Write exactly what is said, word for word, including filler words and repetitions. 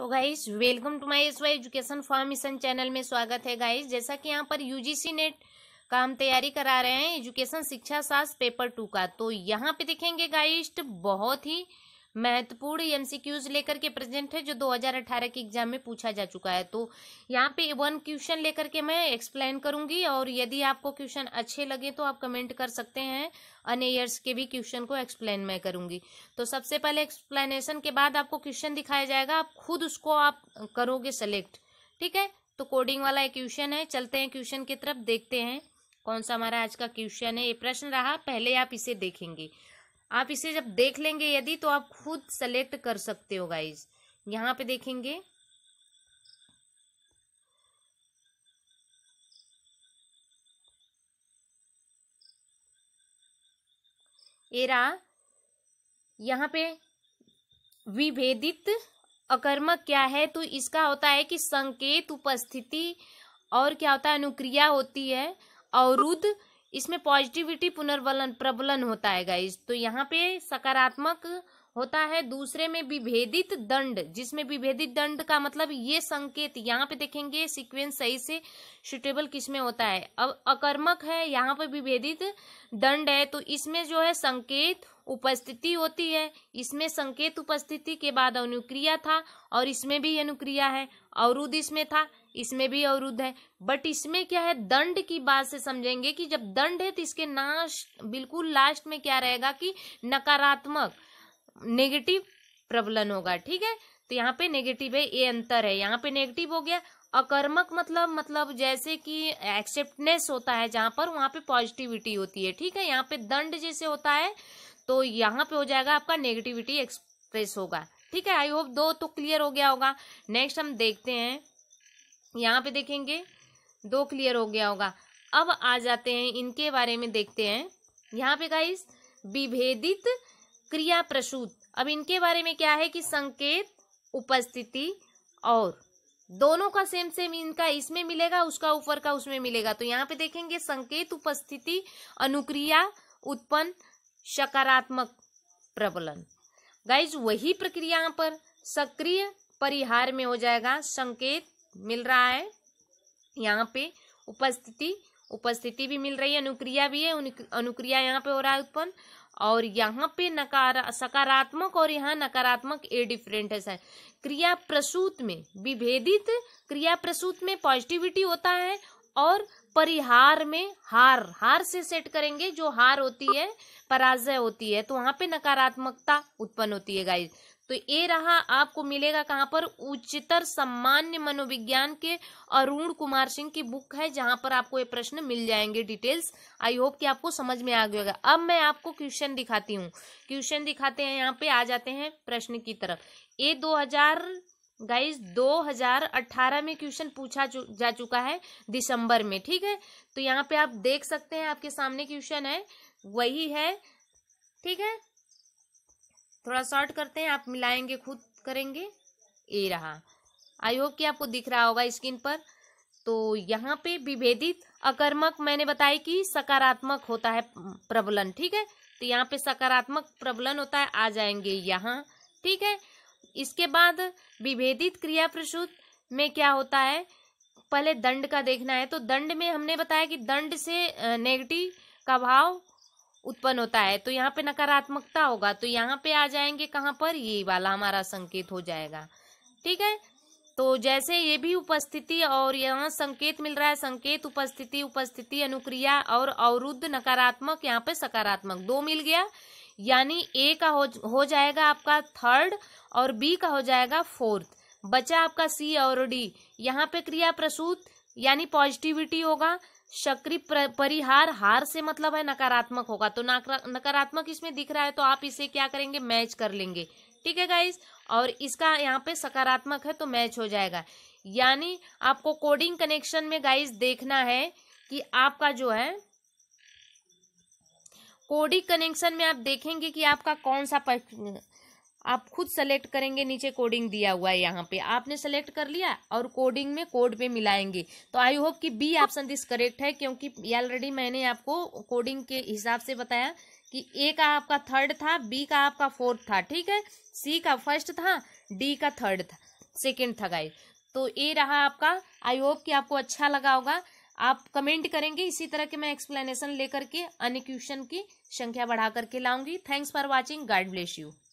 Guys, welcome to my S Y education for mission channel में स्वागत है guys. जैसा कि यहाँ पर यूजीसी नेट का हम तैयारी करा रहे हैं एजुकेशन शिक्षा शास्त्र पेपर टू का, तो यहाँ पे देखेंगे गाइस बहुत ही महत्वपूर्ण एमसीक्यूज लेकर के प्रेजेंट है जो दो हज़ार अठारह के एग्जाम में पूछा जा चुका है। तो यहाँ पे वन क्वेश्चन लेकर के मैं एक्सप्लेन करूंगी और यदि आपको क्वेश्चन अच्छे लगे तो आप कमेंट कर सकते हैं। अन्य ईयर्स के भी क्वेश्चन को एक्सप्लेन मैं करूंगी। तो सबसे पहले एक्सप्लेनेशन के बाद आपको क्वेश्चन दिखाया जाएगा, आप खुद उसको आप करोगे सेलेक्ट, ठीक है। तो कोडिंग वाला एक क्वेश्चन है, चलते हैं क्वेश्चन की तरफ, देखते हैं कौन सा हमारा आज का क्वेश्चन है। ये प्रश्न रहा, पहले आप इसे देखेंगे। आप इसे जब देख लेंगे यदि तो आप खुद सेलेक्ट कर सकते हो गाइज। यहाँ पे देखेंगे ये रहा, यहाँ पे विभेदित अकर्मक क्या है, तो इसका होता है कि संकेत उपस्थिति और क्या होता है अनुक्रिया होती है, अवरुद्ध, इसमें पॉजिटिविटी पुनर्बलन प्रबलन होता है गाइस। तो यहाँ पे सकारात्मक होता है, दूसरे में विभेदित दंड, जिसमें विभेदित दंड का मतलब ये संकेत यहाँ पे देखेंगे सीक्वेंस सही से सुटेबल किसमें होता है। अब अकर्मक है, यहाँ पे विभेदित दंड है, तो इसमें जो है संकेत उपस्थिति होती है, इसमें संकेत उपस्थिति के बाद अनुक्रिया था और इसमें भी अनुक्रिया है, अवरुद्ध इसमें था, इसमें भी अवरुद्ध है। बट इसमें क्या है, दंड की बात से समझेंगे कि जब दंड है तो इसके नाश बिल्कुल लास्ट में क्या रहेगा कि नकारात्मक नेगेटिव प्रबलन होगा, ठीक है। तो यहाँ पे नेगेटिव है, ये अंतर है, यहाँ पे नेगेटिव हो गया। अकर्मक मतलब मतलब जैसे कि एक्सेप्टनेस होता है जहां पर, वहां पे पॉजिटिविटी होती है, ठीक है। यहाँ पे दंड जैसे होता है तो यहाँ पे हो जाएगा आपका नेगेटिविटी एक्सप्रेस होगा, ठीक है। आई होप दो तो क्लियर हो गया होगा। नेक्स्ट हम देखते हैं, यहाँ पे देखेंगे दो क्लियर हो गया होगा। अब आ जाते हैं इनके बारे में देखते हैं। यहाँ पे गाइस विभेदित क्रिया प्रसूत, अब इनके बारे में क्या है कि संकेत उपस्थिति और दोनों का सेम सेम इनका इसमें मिलेगा, उसका ऊपर का उसमें मिलेगा। तो यहाँ पे देखेंगे संकेत उपस्थिति अनुक्रिया उत्पन्न सकारात्मक प्रबलन, गाइज वही प्रक्रिया यहाँ पर सक्रिय परिहार में हो जाएगा। संकेत मिल रहा है, यहाँ पे उपस्थिति उपस्थिति भी मिल रही है, अनुक्रिया भी है, अनुक्रिया यहाँ पे हो रहा है उत्पन्न, और यहाँ पे नकार सकारात्मक और यहाँ नकारात्मक ए डिफरेंट है। क्रिया प्रसूत में विभेदित क्रिया प्रसूत में पॉजिटिविटी होता है और परिहार में हार हार से सेट करेंगे, जो हार होती है पराजय होती है, तो वहां पे नकारात्मकता उत्पन्न होती है गाइस। तो ये रहा, आपको मिलेगा कहाँ पर, उच्चतर सामान्य मनोविज्ञान के अरुण कुमार सिंह की बुक है, जहां पर आपको ये प्रश्न मिल जाएंगे डिटेल्स। आई होप कि आपको समझ में आ गया होगा। अब मैं आपको क्वेश्चन दिखाती हूँ, क्वेश्चन दिखाते हैं, यहाँ पे आ जाते हैं प्रश्न की तरफ। ये दो हजार गाइस दो हज़ार अठारह में क्वेश्चन पूछा जा चुका है दिसंबर में, ठीक है। तो यहाँ पे आप देख सकते हैं, आपके सामने क्वेश्चन है, वही है, ठीक है। थोड़ा शॉर्ट करते हैं, आप मिलाएंगे खुद करेंगे। ये रहा, आई होप कि आपको दिख रहा होगा स्क्रीन पर। तो यहाँ पे विभेदित अकर्मक मैंने बताया कि सकारात्मक होता है प्रबलन, ठीक है। तो यहाँ पे सकारात्मक प्रबलन होता है, आ जाएंगे यहाँ, ठीक है। इसके बाद विभेदित क्रिया प्रसूत में क्या होता है, पहले दंड का देखना है। तो दंड में हमने बताया कि दंड से नेगेटिव का भाव उत्पन्न होता है, तो यहाँ पे नकारात्मकता होगा। तो यहाँ पे आ जाएंगे कहाँ पर, ये वाला हमारा संकेत हो जाएगा, ठीक है। तो जैसे ये भी उपस्थिति और यहाँ संकेत मिल रहा है, संकेत उपस्थिति उपस्थिति अनुक्रिया और अवरुद्ध नकारात्मक, यहाँ पे सकारात्मक, दो मिल गया, यानी ए का हो, हो जाएगा आपका थर्ड और बी का हो जाएगा फोर्थ, बचा आपका सी और डी। यहाँ पे क्रिया प्रसूत यानी पॉजिटिविटी होगा, सक्रिय परिहार, हार से मतलब है नकारात्मक होगा, तो नकारात्मक इसमें दिख रहा है तो आप इसे क्या करेंगे, मैच कर लेंगे, ठीक है गाइस। और इसका यहाँ पे सकारात्मक है तो मैच हो जाएगा। यानी आपको कोडिंग कनेक्शन में गाइस देखना है कि आपका जो है कोडिंग कनेक्शन में आप देखेंगे कि आपका कौन सा, आप खुद सेलेक्ट करेंगे, नीचे कोडिंग दिया हुआ है, यहाँ पे आपने सेलेक्ट कर लिया और कोडिंग में कोड पे मिलाएंगे। तो आई होप कि बी ऑप्शन दिस करेक्ट है, क्योंकि ऑलरेडी मैंने आपको कोडिंग के हिसाब से बताया कि ए का आपका थर्ड था, बी का आपका फोर्थ था, ठीक है, सी का फर्स्ट था, डी का थर्ड था। सेकंड था गाइस। तो ये रहा आपका। आई होप कि आपको अच्छा लगा होगा। आप कमेंट करेंगे, इसी तरह के मैं एक्सप्लेनेशन लेकर के अन्य क्वेश्चन की संख्या बढ़ा करके लाऊंगी। Thanks for watching, God bless you.